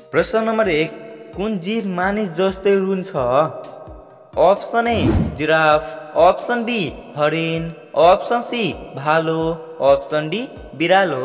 प्रश्न नम्बर 1, कुन जीव मानिस जस्तै रुन्छ? Option A giraffe, option B हरिण, अप्सन सी भालु, अप्सन डी बिरालो।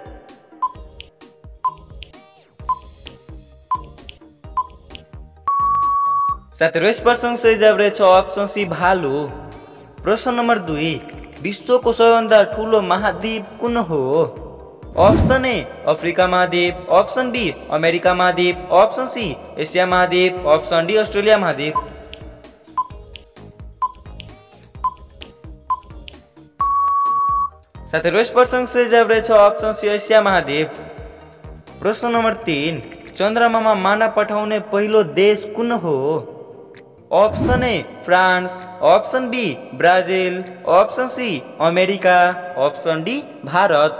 साथीहरु, यस प्रश्नको सही जवाब रहेछ अप्सन सी भालु। प्रश्न नम्बर 2, विश्वको सबैभन्दा ठुलो महाद्वीप कुन हो? अप्सन ए अफ्रिका महाद्वीप, अप्सन बी अमेरिका महाद्वीप, अप्सन सी एसिया महाद्वीप, अप्सन डी अस्ट्रेलिया महाद्वीप। साथीहरु, यस प्रश्नको सही जवाब रहेछ अप्सन सी एसिया महाद्वीप। प्रश्न नम्बर 3, चन्द्रमामा मानव पठाउने पहिलो देश कुन हो? Option A France, option B Brazil, option C America, option D Bharat.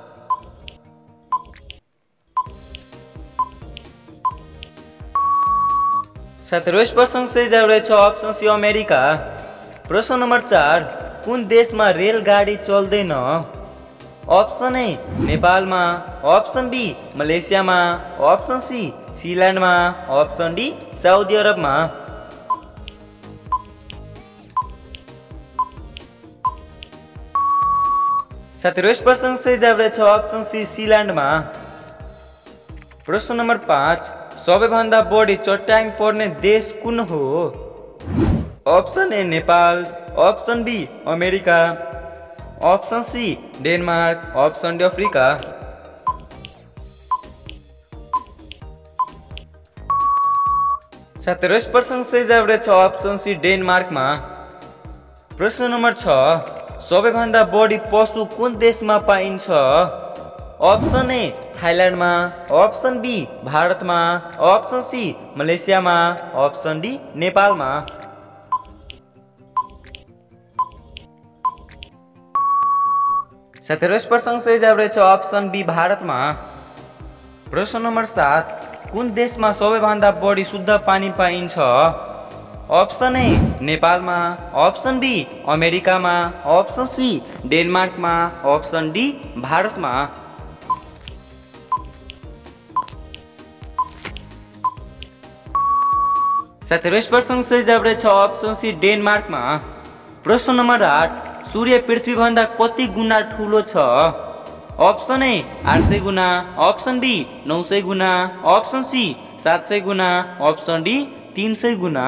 साथीहरु, यस प्रश्नको सही जवाब रहेछ अप्सन सी अमेरिका। प्रश्न नम्बर 4, कुन देशमा रेलगाडी चल्दैन? अप्सन ए नेपालमा, अप्सन बी मलेसियामा, अप्सन सी सिल्यान्डमा, अप्सन डी साउदी अरबमा। साथीहरु, यस प्रश्नको सही जवाब रहेछ अप्सन सी सिल्यान्डमा। प्रश्न नम्बर 5, सबैभन्दा बढी चट्याङ पर्ने देश कुन हो? Option A Nepal, option B America, option C Denmark, option D Africa. साथीहरु, यस प्रश्नको सही जवाब रहेछ अप्सन सी डेनमार्कमा। प्रश्न नम्बर 6, सबैभन्दा बढी पशु कुन देशमा पाइन्छ? अप्सन ए थाइल्यान्डमा, अप्सन बी भारतमा, अप्सन सी मलेसियामा, अप्सन डी नेपालमा। साथीहरु, यस प्रश्नको सही जवाब रहेछ अप्सन बी भारतमा। प्रश्न नम्बर 7, कुन देशमा सबैभन्दा बढी शुद्ध पानी पाइन्छ? अप्सन ए नेपालमा, अप्सन बी अमेरिकामा, अप्सन सी डेनमार्कमा, अप्सन डी भारतमा। साथीहरु, यस प्रश्नको सही जवाब रहेछ अप्सन सी डेनमार्कमा। प्रश्न नम्बर 8, सूर्य पृथ्वीभन्दा कति गुणा ठुलो छ? अप्सन ए 800 गुणा, अप्सन बी 900 गुणा, अप्सन सी 700 गुणा, अप्सन डी 300 गुणा।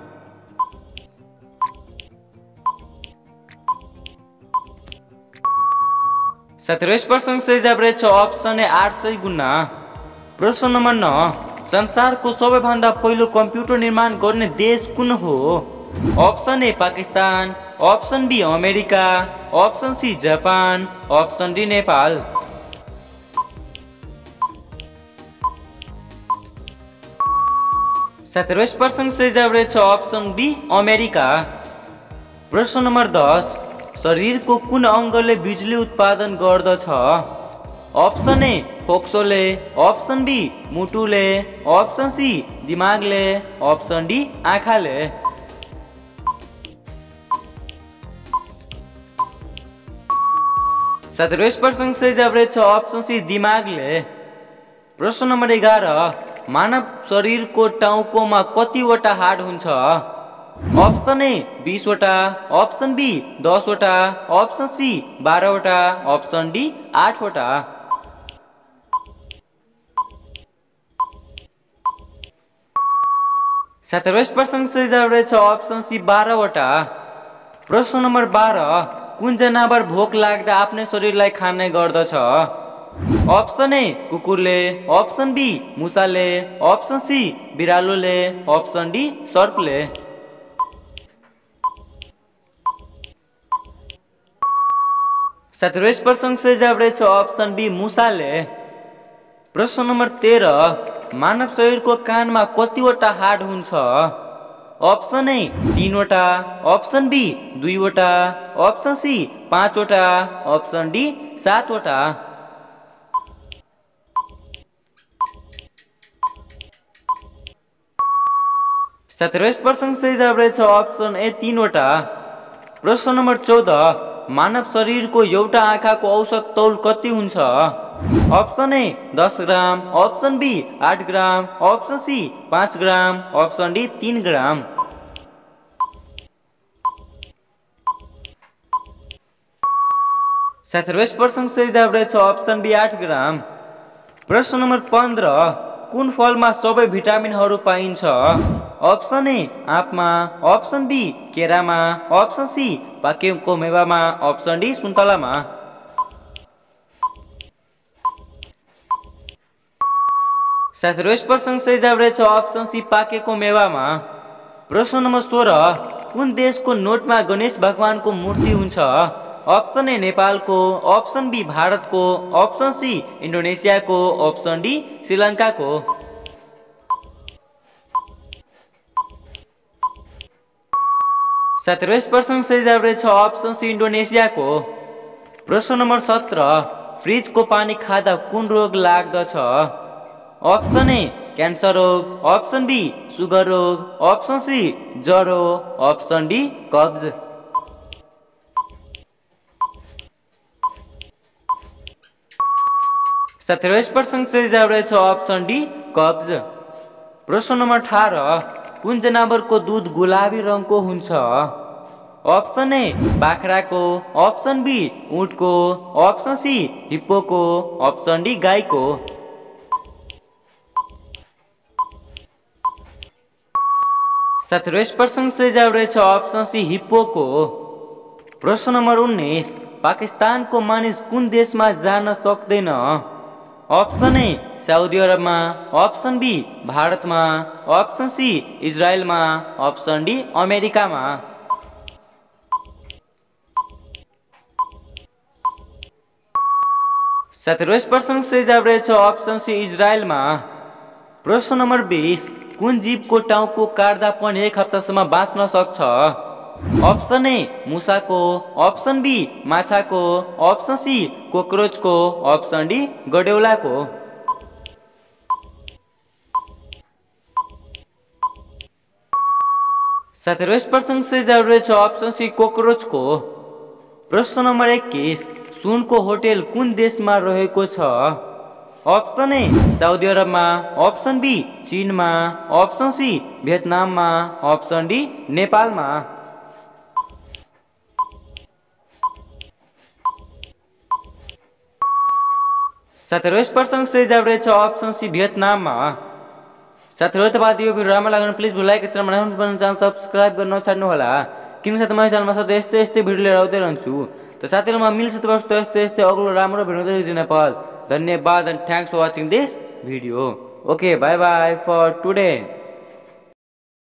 साथीहरु, यस प्रश्नको सही जवाब रहेछ अप्सन ए 800 गुणा। प्रश्न नम्बर 9, संसारको सबैभन्दा पहिलो कम्प्युटर निर्माण गर्ने देश कुन हो? Option A Pakistan, option B America, option C Japan, option D Nepal. साथीहरु, यस प्रश्नको सही जवाब रहेछ अप्सन बी अमेरिका। प्रश्न नम्बर 10, शरीरको कुन अङ्गले बिजुली उत्पादन गर्दछ? अप्सन ए फोक्सोले, अप्सन बी मुटुले, अप्सन सी दिमागले, अप्सन डी आँखाले। साथीहरु, यस प्रश्नको सही जवाब रहेछ अप्सन सी दिमागले। प्रश्न नम्बर 11, मानव शरीरको टाउकोमा कतिवटा हाड हुन्छ? अप्सन ए 20 वटा, अप्सन बी 10 वटा, अप्सन सी 12 वटा, अप्सन डी 8 वटा। साथीहरु, यस प्रश्नको सही जवाब रहेछ अप्सन सी 12 वटा। प्रश्न नम्बर 12, कुन जनावर भोक लाग्दा आफ्नै शरीरलाई खाने गर्दछ? अप्सन ए कुकुरले, अप्सन बी मुसाले, अप्सन सी बिरालोले, अप्सन डी सर्पले। साथीहरु, यस प्रश्नको सही जवाब रहेछ अप्सन बी मुसाले। प्रश्न नम्बर 13, मानव शरीरको कानमा कतिवटा हाड हुन्छ? अप्सन ए 3 वटा, अप्सन बी 2 वटा, अप्सन सी 5 वटा, अप्सन डी 7 वटा। साथीहरु, यस प्रश्नको सही जवाब रहेछ अप्सन ए 3 वटा। प्रश्न नम्बर 14, मानव शरीरको एउटा आँखाको औसत तौल कति हुन्छ? Option A 10 gram, option B 8 gram, option C 5 gram, option D 3 gram. साथीहरु यस प्रश्नको सही जवाब रहेछ ऑप्शन बी 8 ग्राम। प्रश्न नम्बर 15 कुन फलमा सबै भिटामिनहरू पाइन्छ? ऑप्शन ए आँपमा, ऑप्शन बी केरामा, ऑप्शन सी पाकेको मेवामा, ऑप्शन डी सुन्तलामा। साथीहरु यस प्रश्नको सही जवाब रहेछ ऑप्शन सी पाकेको मेवामा। प्रश्न नम्बर 16 कुन देशको नोटमा गणेश भगवानको मूर्ति हुन्छ? ऑप्शन ए नेपालको, ऑप्शन बी भारतको, ऑप्शन सी इन्डोनेसियाको, ऑप्शन डी श्रीलङ्काको। साथीहरु यस प्रश्नको सही जवाब रहेछ ऑप्शन सी इन्डोनेसियाको। प्रश्न नम्बर 17 फ्रिजको पानी खाँदा कुन रोग लाग्दछ? ऑप्शन ए क्यान्सर रोग, ऑप्शन बी सुगर रोग, ऑप्शन सी ज्वरो, ऑप्शन डी कब्ज। साथीहरु यस प्रश्नको सही जवाब रहेछ ऑप्शन डी कब्ज। प्रश्न नम्बर 18 कुन जनावरको दुध गुलाबी रङको हुन्छ? ऑप्शन ए बाख्राको, ऑप्शन बी ऊँटको, ऑप्शन सी हिप्पोको, ऑप्शन डी गाईको। साथीहरु यस प्रश्नको सही जवाब रहेछ ऑप्शन सी हिप्पोको। प्रश्न नम्बर 19 पाकिस्तानको मानिस कुन देशमा जान सक्दैन? ऑप्शन ए साउदी अरबमा, ऑप्शन बी भारतमा, ऑप्शन सी इजरायलमा, ऑप्शन डी अमेरिकामा। साथीहरु यस प्रश्नको सही जवाब रहेछ ऑप्शन सी इजरायलमा। प्रश्न नम्बर 20 कुन जीवको टाउको काट्दा पनि 1 हप्तासम्म बाँच्न सक्छ? ऑप्शन ए मुसाको, ऑप्शन बी माछाको, ऑप्शन सी कोक्रोचको, ऑप्शन डी गडेउलाको। साथीहरु यस प्रश्नको सही जवाब रहेछ ऑप्शन सी कोक्रोचको। प्रश्न नम्बर 21 सुनको होटल कुन देशमा रहेको छ? ऑप्शन ए साउदी अरबमा, ऑप्शन बी चीनमा, ऑप्शन सी भियतनाममा, ऑप्शन डी नेपालमा। साथीहरु यस प्रश्नको सही जवाब रहेछ ऑप्शन सी भियतनाममा। साथीहरु तपाईलाई यो भिडियो राम्रो लाग्यो भने प्लिज लाइक र च्यानल सब्स्क्राइब गर्न नछाड्नु होला। किनकि साथै मैले च्यानलमा सधैँ यस्तै भिडियो लिएर आउँदै रहन्छु। त साथीहरुमा मिल्छ तपाईहरु यस्तै अग्लो राम्रो भिडियो दिँदै नेपाल। धन्यवाद and thanks for watching this video. Okay, bye bye for today.